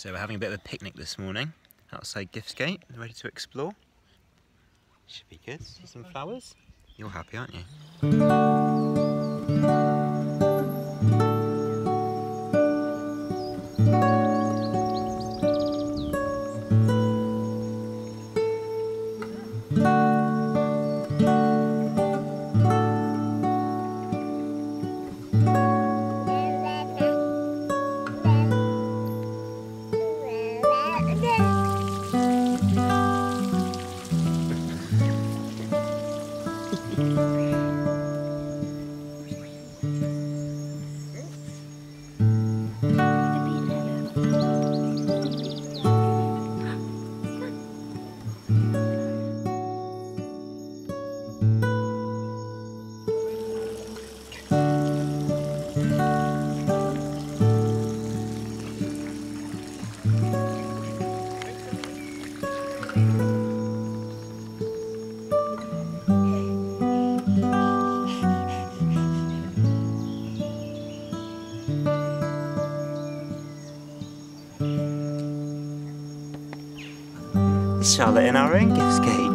So we're having a bit of a picnic this morning outside Kiftsgate, ready to explore. Should be good. See some flowers? You're happy, aren't you? Charlotte in our own Kiftsgate.